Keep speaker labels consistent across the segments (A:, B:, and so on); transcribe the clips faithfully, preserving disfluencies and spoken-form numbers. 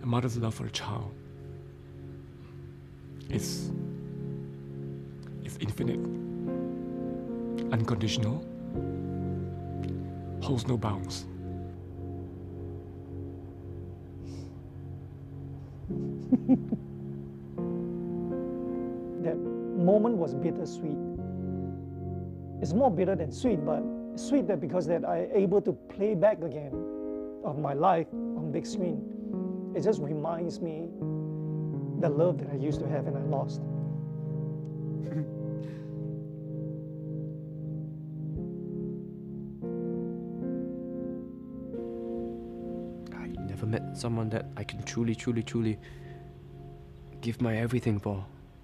A: A mother's love for a child is, is infinite, unconditional, holds no bounds.
B: That moment was bittersweet. It's more bitter than sweet, but sweet that because that I able to play back again of my life on big screen. It just reminds me the love that I used to have and I lost.
C: I never met someone that I can truly, truly, truly give my everything for.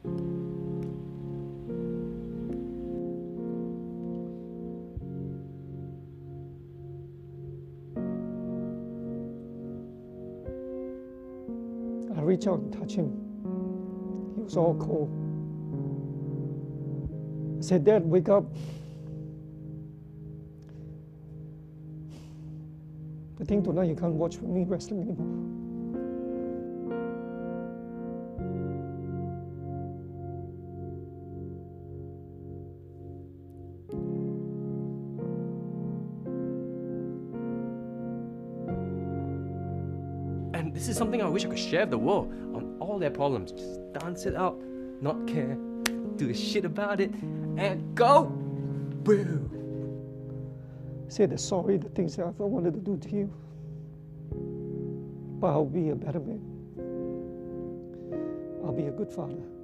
B: I reached out and touched him. He was all cold. I said, Dad, wake up. I think tonight you can't watch me wrestling anymore.
C: And this is something I wish I could share with the world on all their problems. Just dance it out, not care, do a shit about it, and go! Boo!
B: Say the sorry, the things that I wanted to do to you. But I'll be a better man. I'll be a good father.